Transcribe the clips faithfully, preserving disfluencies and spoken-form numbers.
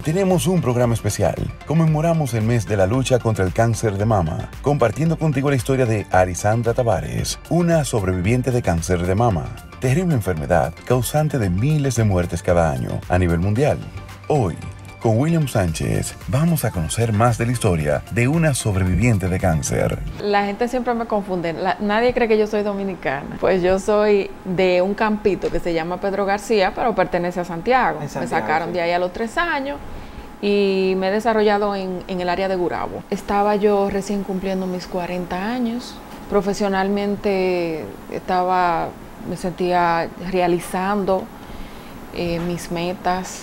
tenemos un programa especial. Conmemoramos el mes de la lucha contra el cáncer de mama, compartiendo contigo la historia de Arisandra Tavares, una sobreviviente de cáncer de mama, terrible enfermedad causante de miles de muertes cada año a nivel mundial. Hoy, con William Sánchez, vamos a conocer más de la historia de una sobreviviente de cáncer. La gente siempre me confunde. La, nadie cree que yo soy dominicana. Pues yo soy de un campito que se llama Pedro García, pero pertenece a Santiago. Santiago me sacaron sí. de ahí a los tres años y me he desarrollado en, en el área de Gurabo. Estaba yo recién cumpliendo mis cuarenta años. Profesionalmente estaba, me sentía realizando eh, mis metas.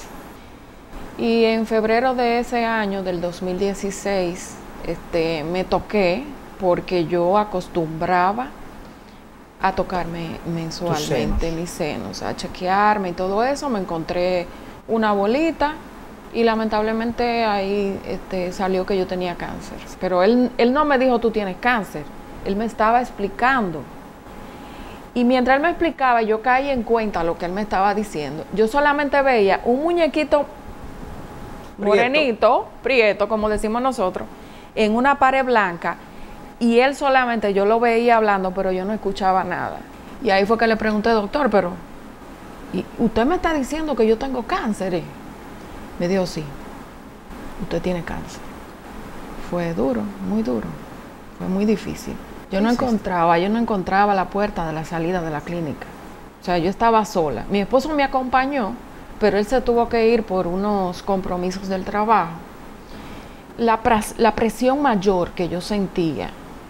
Y en febrero de ese año, del dos mil dieciséis, este, me toqué porque yo acostumbraba a tocarme mensualmente mis senos, a chequearme y todo eso. Me encontré una bolita y lamentablemente ahí este, salió que yo tenía cáncer. Pero él, él no me dijo, tú tienes cáncer. Él me estaba explicando. Y mientras él me explicaba, yo caí en cuenta lo que él me estaba diciendo. Yo solamente veía un muñequito morenito, prieto, como decimos nosotros, en una pared blanca, y él solamente, yo lo veía hablando, pero yo no escuchaba nada. Y ahí fue que le pregunté, doctor, pero ¿y usted me está diciendo que yo tengo cáncer? Me dijo, sí, usted tiene cáncer. Fue duro, muy duro, fue muy difícil. Yo no encontraba, yo no encontraba la puerta de la salida de la clínica. O sea, yo estaba sola. Mi esposo me acompañó, pero él se tuvo que ir por unos compromisos del trabajo. La, pres la presión mayor que yo sentía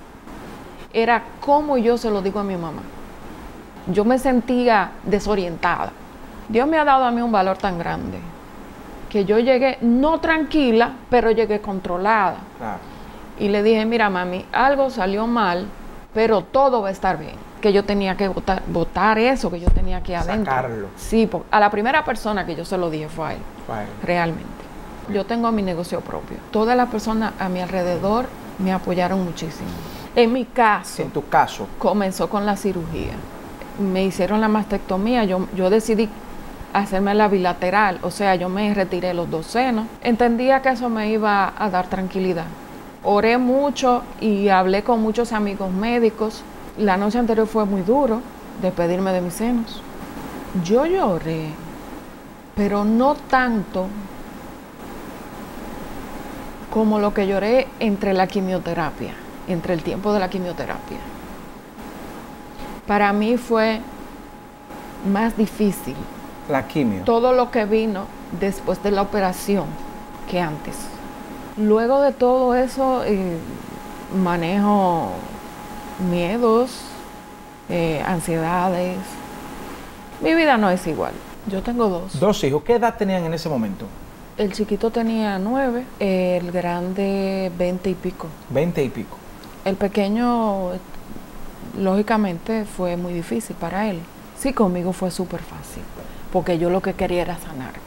era cómo yo se lo digo a mi mamá. Yo me sentía desorientada. Dios me ha dado a mí un valor tan grande que yo llegué, no tranquila, pero llegué controlada. Claro. Y le dije, mira mami, algo salió mal, pero todo va a estar bien. Que yo tenía que botar, botar eso, que yo tenía que adentro. Sacarlo. Sí, a la primera persona que yo se lo dije fue a él, Fine. realmente. Yo tengo mi negocio propio. Todas las personas a mi alrededor me apoyaron muchísimo. En mi caso. En tu caso. Comenzó con la cirugía. Me hicieron la mastectomía, yo, yo decidí hacerme la bilateral, o sea, yo me retiré los dos senos. Entendía que eso me iba a dar tranquilidad. Oré mucho y hablé con muchos amigos médicos. La noche anterior fue muy duro despedirme de mis senos. Yo lloré, pero no tanto como lo que lloré entre la quimioterapia, entre el tiempo de la quimioterapia. Para mí fue más difícil la quimio. Todo lo que vino después de la operación que antes. Luego de todo eso, eh, manejo miedos, eh, ansiedades. Mi vida no es igual. Yo tengo dos. Dos hijos. ¿Qué edad tenían en ese momento? El chiquito tenía nueve, el grande veinte y pico. Veinte y pico. El pequeño, lógicamente, fue muy difícil para él. Sí, conmigo fue súper fácil, porque yo lo que quería era sanarme.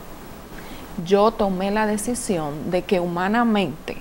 Yo tomé la decisión de que humanamente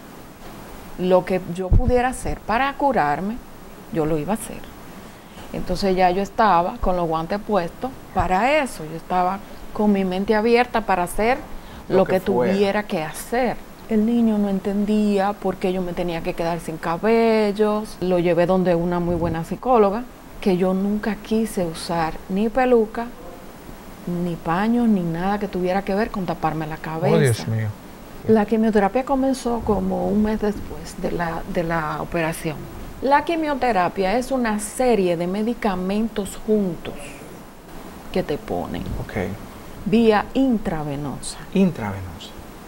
lo que yo pudiera hacer para curarme, yo lo iba a hacer. Entonces ya yo estaba con los guantes puestos para eso. Yo estaba con mi mente abierta para hacer lo, lo que, que tuviera que hacer. El niño no entendía por qué yo me tenía que quedar sin cabellos. Lo llevé donde una muy buena psicóloga, que yo nunca quise usar ni peluca, ni paños, ni nada que tuviera que ver con taparme la cabeza. Oh, Dios mío. La quimioterapia comenzó como un mes después de la, de la operación. La quimioterapia es una serie de medicamentos juntos que te ponen. Okay. Vía intravenosa. Intravenosa.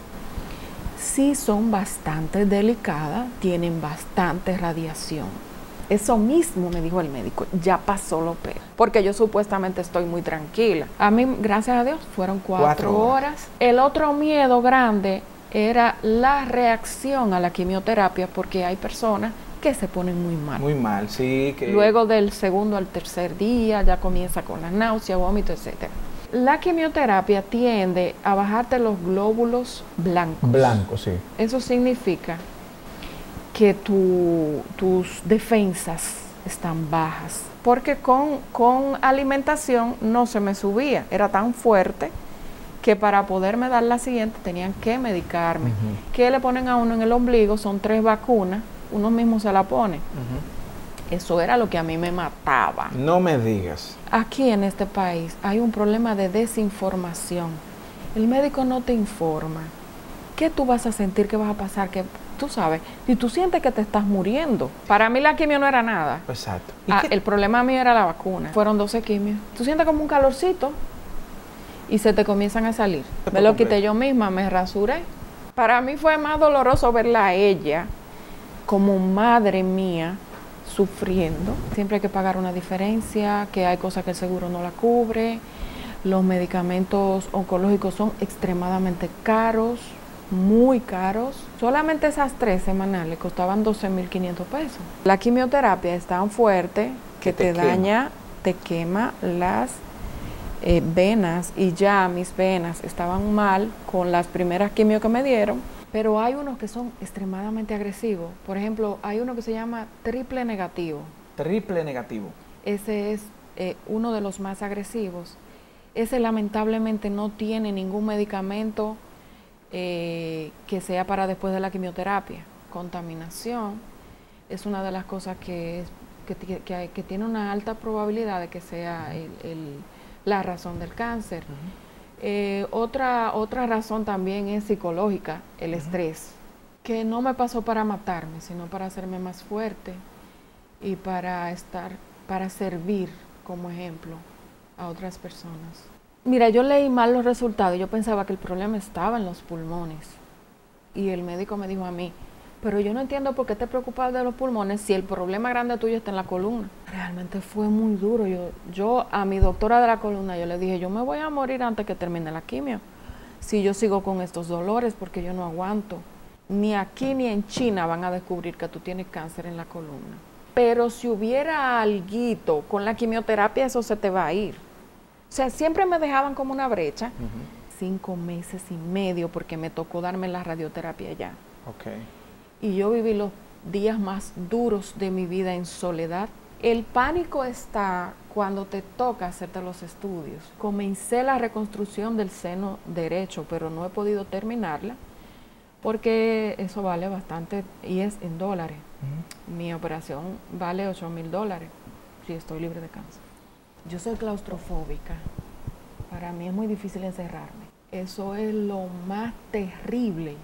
Sí son bastante delicadas, tienen bastante radiación. Eso mismo me dijo el médico, ya pasó lo peor, porque yo supuestamente estoy muy tranquila. A mí, gracias a Dios, fueron cuatro, cuatro horas. horas. El otro miedo grande era la reacción a la quimioterapia, porque hay personas que se ponen muy mal. Muy mal, sí. Que... Luego del segundo al tercer día ya comienza con la náusea, vómito, etcétera. La quimioterapia tiende a bajarte los glóbulos blancos. Blancos, sí. Eso significa que tu, tus defensas están bajas, porque con, con alimentación no se me subía, era tan fuerte que para poderme dar la siguiente tenían que medicarme. Ujú. ¿Qué le ponen a uno en el ombligo? Son tres vacunas, uno mismo se la pone. Ujú. Eso era lo que a mí me mataba. No me digas. Aquí en este país hay un problema de desinformación. El médico no te informa. ¿Qué tú vas a sentir? ¿Qué vas a pasar? Que tú sabes, si tú sientes que te estás muriendo. Para mí la quimio no era nada. Exacto. ¿Y Ah, qué- el problema mío era la vacuna. Fueron doce quimios. Tú sientes como un calorcito y se te comienzan a salir. Por Me lo completo. quité yo misma, me rasuré. Para mí fue más doloroso verla a ella como madre mía sufriendo. Siempre hay que pagar una diferencia, que hay cosas que el seguro no la cubre. Los medicamentos oncológicos son extremadamente caros, muy caros. Solamente esas tres semanales costaban doce mil quinientos pesos. La quimioterapia es tan fuerte que Que te te, quema. daña, te quema las eh, venas, y ya mis venas estaban mal con las primeras quimio que me dieron, pero hay unos que son extremadamente agresivos. Por ejemplo, hay uno que se llama triple negativo. Triple negativo. Ese es eh, uno de los más agresivos. Ese lamentablemente no tiene ningún medicamento eh, que sea para después de la quimioterapia. Contaminación es una de las cosas que, es, que, ti- que, hay- que tiene una alta probabilidad de que sea el- el- la razón del cáncer. Eh, otra, otra razón también es psicológica, el estrés, que no me pasó para matarme, sino para hacerme más fuerte y para estar, para servir como ejemplo a otras personas. Mira, yo leí mal los resultados, yo pensaba que el problema estaba en los pulmones. Y el médico me dijo a mí, pero yo no entiendo por qué te preocupas de los pulmones si el problema grande tuyo está en la columna. Realmente fue muy duro. Yo, yo a mi doctora de la columna, yo le dije, yo me voy a morir antes que termine la quimio. Si yo sigo con estos dolores, porque yo no aguanto. Ni aquí ni en China van a descubrir que tú tienes cáncer en la columna. Pero si hubiera alguito con la quimioterapia, eso se te va a ir. O sea, siempre me dejaban como una brecha. Ujú. Cinco meses y medio porque me tocó darme la radioterapia ya. Ok. Y yo viví los días más duros de mi vida en soledad. El pánico está cuando te toca hacerte los estudios. Comencé la reconstrucción del seno derecho, pero no he podido terminarla porque eso vale bastante y es en dólares. Ujú. Mi operación vale ocho mil dólares si estoy libre de cáncer. Yo soy claustrofóbica. Para mí es muy difícil encerrarme. Eso es lo más terrible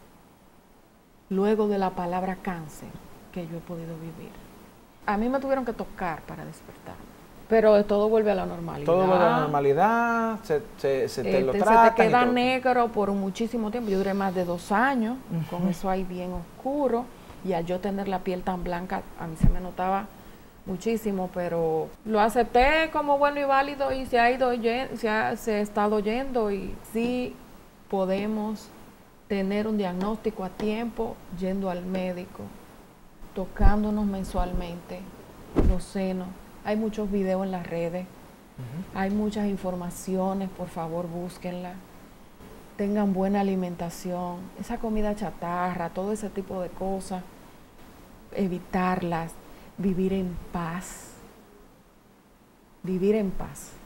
luego de la palabra cáncer que yo he podido vivir. A mí me tuvieron que tocar para despertarme. Pero todo vuelve a la normalidad. Todo vuelve a la normalidad, se, se, se te lo Este, tratan. se te y queda todo. negro por muchísimo tiempo. Yo duré más de dos años Ujú. con eso ahí bien oscuro. Y al yo tener la piel tan blanca, a mí se me notaba muchísimo, pero lo acepté como bueno y válido y se ha ido yen- se ha, se ha estado yendo, y sí podemos tener un diagnóstico a tiempo yendo al médico, tocándonos mensualmente los senos. Hay muchos videos en las redes, Ujú. hay muchas informaciones, por favor búsquenla. Tengan buena alimentación, esa comida chatarra, todo ese tipo de cosas, evitarlas, vivir en paz, vivir en paz.